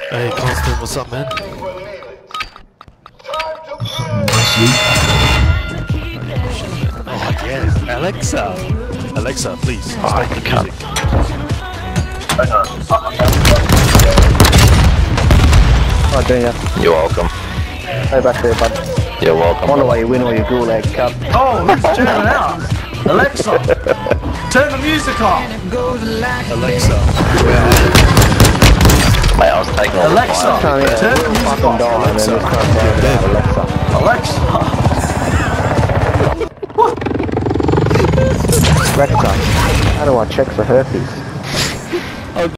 Hey, Constant, what's up, man? Oh, yeah, Alexa! Alexa, please, stop the music. Oh, Junior. You're welcome. Go back there, bud. You're welcome. Wonder why you win all your gulag cup. Oh, who's jamming out? Alexa, turn the music off. Alexa, Mate, I was taking all Alexa, the Can't turn the even music fucking off. die and then this can't Alexa. Alexa, how do I check for herpes?